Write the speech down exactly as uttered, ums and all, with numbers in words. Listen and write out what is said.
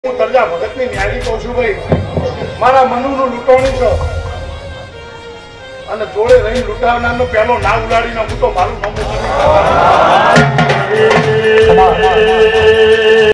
હું તરજા ભગતની ન્યારી કહું છું ભાઈ, મારા મનુનું લૂંટણી છે અને જોડે રહી લૂંટાવનારનો પહેલો ના ઉલાડીને હું તો મારું નામ નથી.